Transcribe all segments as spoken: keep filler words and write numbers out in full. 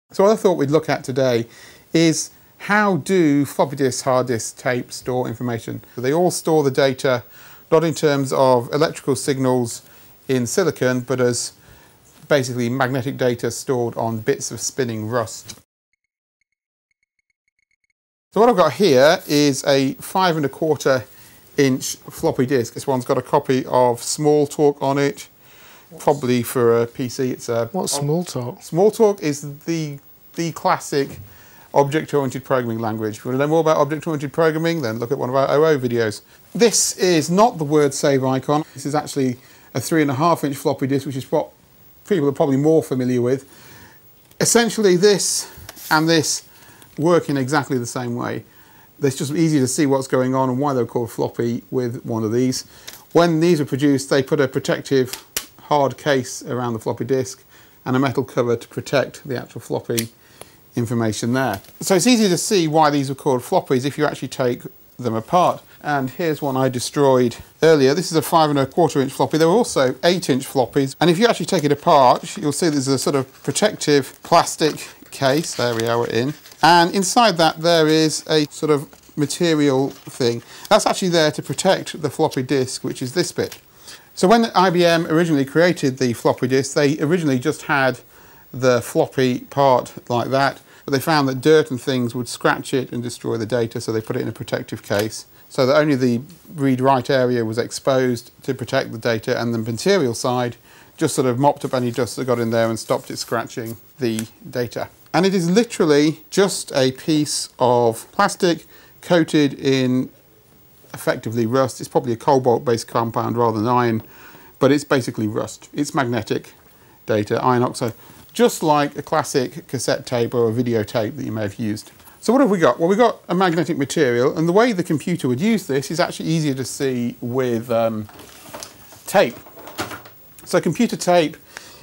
So what I thought we'd look at today is how do floppy disks, hard disks, tape store information? They all store the data not in terms of electrical signals in silicon, but as basically magnetic data stored on bits of spinning rust. So what I've got here is a five and a quarter inch floppy disk. This one's got a copy of Smalltalk on it. Probably for a P C, it's a... What's Smalltalk? Smalltalk is the, the classic object-oriented programming language. If you want to know more about object-oriented programming, then look at one of our O O videos. This is not the word save icon. This is actually a three and a half inch floppy disk, which is what people are probably more familiar with. Essentially, this and this work in exactly the same way. It's just easy to see what's going on and why they're called floppy with one of these. When these were produced, they put a protective hard case around the floppy disk and a metal cover to protect the actual floppy information there. So it's easy to see why these were called floppies if you actually take them apart. And here's one I destroyed earlier. This is a five and a quarter inch floppy. There were also eight inch floppies. And if you actually take it apart, you'll see there's a sort of protective plastic case. There we are, we're in. And inside that there is a sort of material thing. That's actually there to protect the floppy disk, which is this bit. So when I B M originally created the floppy disk, they originally just had the floppy part like that, but they found that dirt and things would scratch it and destroy the data, so they put it in a protective case, so that only the read-write area was exposed to protect the data, and the material side just sort of mopped up any dust that got in there and stopped it scratching the data. And it is literally just a piece of plastic coated in effectively rust. It's probably a cobalt-based compound rather than iron, but it's basically rust. It's magnetic data, iron oxide, just like a classic cassette tape or a videotape that you may have used. So what have we got? Well, we've got a magnetic material, and the way the computer would use this is actually easier to see with um, tape. So computer tape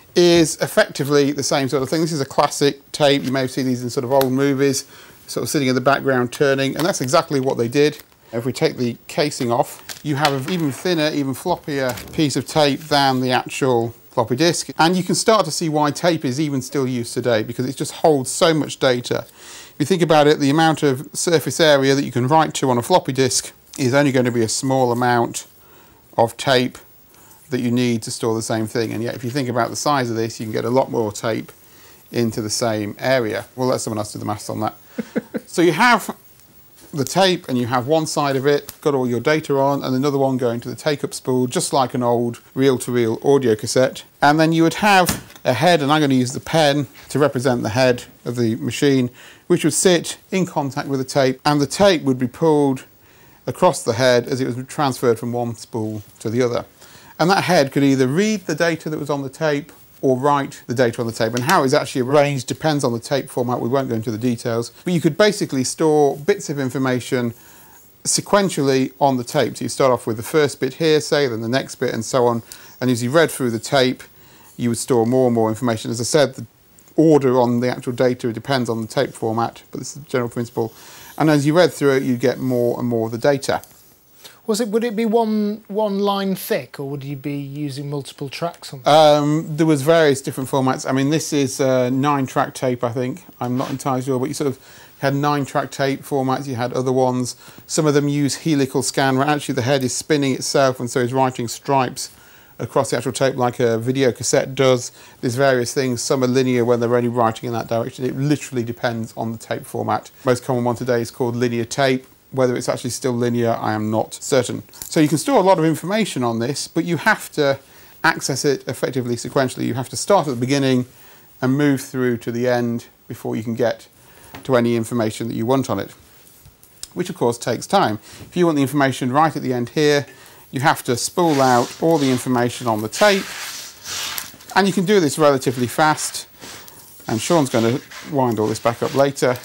is effectively the same sort of thing. This is a classic tape. You may have seen these in sort of old movies, sort of sitting in the background turning, and that's exactly what they did. If we take the casing off, you have an even thinner, even floppier piece of tape than the actual floppy disk. And you can start to see why tape is even still used today, because it just holds so much data. If you think about it, the amount of surface area that you can write to on a floppy disk is only going to be a small amount of tape that you need to store the same thing. And yet if you think about the size of this, you can get a lot more tape into the same area. We'll let someone else do the maths on that. So you have the tape, and you have one side of it got all your data on, and another one going to the take-up spool, just like an old reel-to-reel audio cassette. And then you would have a head, and I'm going to use the pen to represent the head of the machine, which would sit in contact with the tape, and the tape would be pulled across the head as it was transferred from one spool to the other. And that head could either read the data that was on the tape or write the data on the tape. And how it's actually arranged depends on the tape format. We won't go into the details. But you could basically store bits of information sequentially on the tape. So you start off with the first bit here, say, then the next bit, and so on. And as you read through the tape, you would store more and more information. As I said, the order on the actual data depends on the tape format, but this is the general principle. And as you read through it, you get more and more of the data. Was it? Would it be one one line thick, or would you be using multiple tracks on that? Um, there was various different formats. I mean, this is uh, nine track tape, I think. I'm not entirely sure, but you sort of had nine track tape formats. You had other ones. Some of them use helical scan, where actually the head is spinning itself, and so it's writing stripes across the actual tape like a video cassette does. There's various things. Some are linear when they're only writing in that direction. It literally depends on the tape format. Most common one today is called linear tape. Whether it's actually still linear, I am not certain. So you can store a lot of information on this, but you have to access it effectively sequentially. You have to start at the beginning and move through to the end before you can get to any information that you want on it, which of course takes time. If you want the information right at the end here, you have to spool out all the information on the tape, and you can do this relatively fast, and Sean's going to wind all this back up later.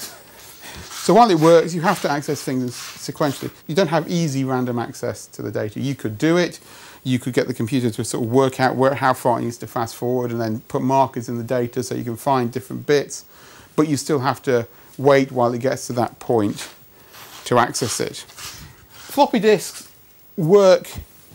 So while it works, you have to access things sequentially. You don't have easy random access to the data. You could do it. You could get the computer to sort of work out where, how far it needs to fast forward, and then put markers in the data so you can find different bits. But you still have to wait while it gets to that point to access it. Floppy disks work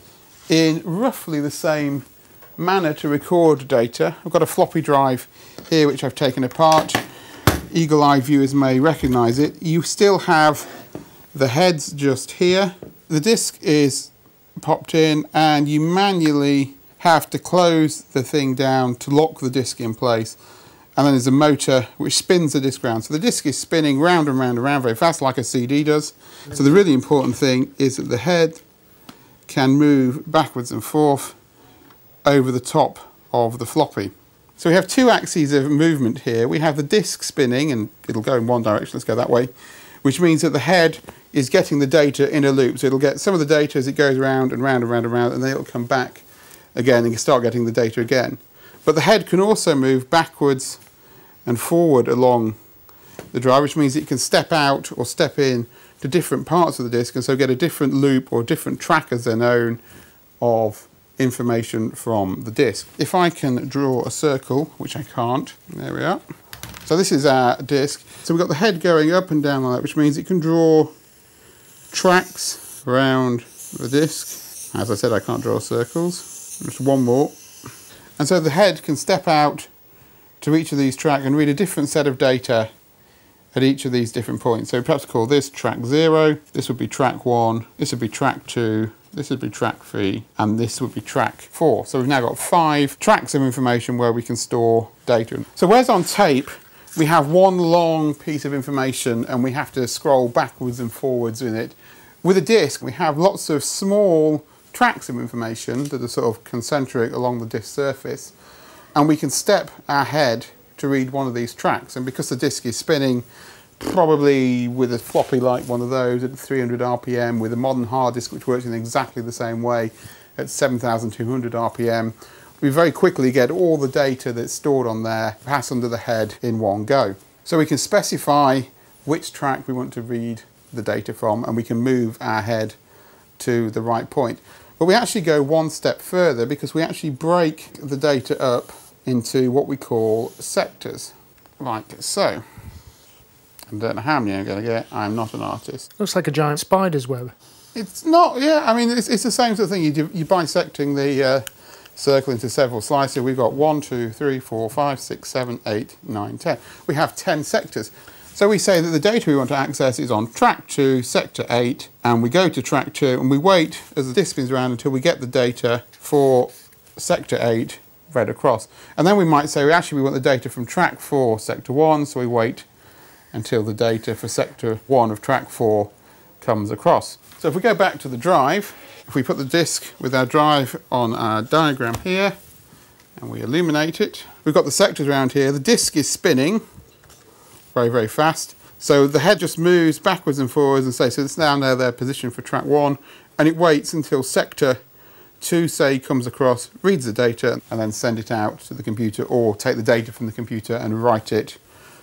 in roughly the same manner to record data. I've got a floppy drive here which I've taken apart. eagle-eye viewers may recognise it, you still have the heads just here. The disk is popped in and you manually have to close the thing down to lock the disk in place, and then there's a motor which spins the disk round. So the disk is spinning round and round and round very fast like a C D does. So the really important thing is that the head can move backwards and forth over the top of the floppy. So we have two axes of movement here. We have the disk spinning, and it'll go in one direction, let's go that way, which means that the head is getting the data in a loop. So it'll get some of the data as it goes round and round and round and round, and then it'll come back again and you start getting the data again. But the head can also move backwards and forward along the drive, which means it can step out or step in to different parts of the disk and so get a different loop or different track, as they're known, of information from the disk. If I can draw a circle, which I can't, there we are. So this is our disk. So we've got the head going up and down like that, which means it can draw tracks around the disk. As I said, I can't draw circles. Just one more. And so the head can step out to each of these tracks and read a different set of data at each of these different points. So perhaps call this track zero, this would be track one, this would be track two, this would be track three, and this would be track four. So we've now got five tracks of information where we can store data. So whereas on tape, we have one long piece of information and we have to scroll backwards and forwards in it. With a disk, we have lots of small tracks of information that are sort of concentric along the disk surface, and we can step our head to read one of these tracks. And because the disk is spinning, probably with a floppy like one of those at three hundred R P M, with a modern hard disk which works in exactly the same way at seven thousand two hundred R P M, we very quickly get all the data that's stored on there pass under the head in one go. So we can specify which track we want to read the data from, and we can move our head to the right point. But we actually go one step further, because we actually break the data up into what we call sectors. Like so. I don't know how many I'm going to get. I'm not an artist. Looks like a giant spider's web. It's not, yeah, I mean, it's, it's the same sort of thing. You, do, you bisecting the uh, circle into several slices. We've got one, two, three, four, five, six, seven, eight, nine, ten. We have ten sectors. So we say that the data we want to access is on track two, sector eight, and we go to track two, and we wait as the disk spins around until we get the data for sector eight read across. And then we might say, well, actually we want the data from track four, sector one, so we wait until the data for sector one of track four comes across. So if we go back to the drive, if we put the disk with our drive on our diagram here, and we illuminate it, we've got the sectors around here. The disk is spinning very, very fast. So the head just moves backwards and forwards and say, so it's now now their position for track one, and it waits until sector two, say, comes across, reads the data, and then send it out to the computer, or take the data from the computer and write it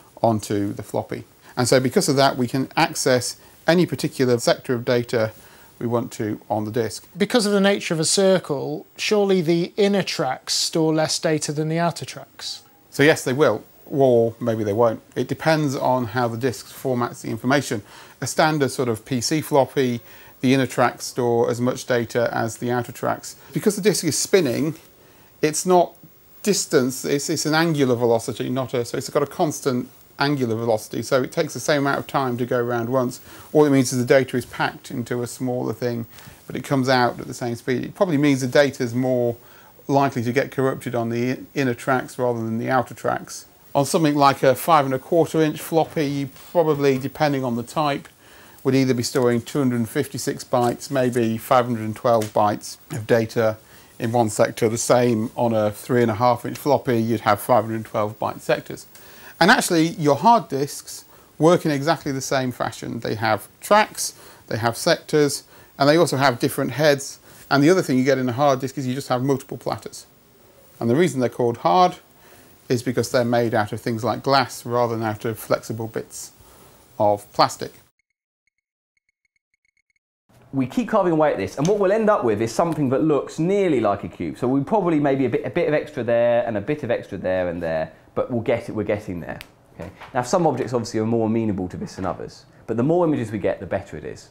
onto the floppy. And so because of that, we can access any particular sector of data we want to on the disk. Because of the nature of a circle, surely the inner tracks store less data than the outer tracks? So yes, they will. Or maybe they won't. It depends on how the disk formats the information. A standard sort of P C floppy, the inner tracks store as much data as the outer tracks. Because the disk is spinning, it's not distance, it's, it's an angular velocity, not a, so it's got a constant angular velocity, so it takes the same amount of time to go around once. All it means is the data is packed into a smaller thing, but it comes out at the same speed. It probably means the data is more likely to get corrupted on the inner tracks rather than the outer tracks. On something like a five and a quarter inch floppy, you probably, depending on the type, would either be storing two hundred fifty-six bytes, maybe five hundred twelve bytes of data in one sector. The same on a three and a half inch floppy, you'd have five hundred twelve byte sectors. And actually, your hard disks work in exactly the same fashion. They have tracks, they have sectors, and they also have different heads. And the other thing you get in a hard disk is you just have multiple platters. And the reason they're called hard is because they're made out of things like glass rather than out of flexible bits of plastic. We keep carving away at this, and what we'll end up with is something that looks nearly like a cube. So we probably maybe a bit, a bit of extra there and a bit of extra there and there, but we'll get it, we're getting there. Okay? Now some objects obviously are more amenable to this than others, but the more images we get, the better it is.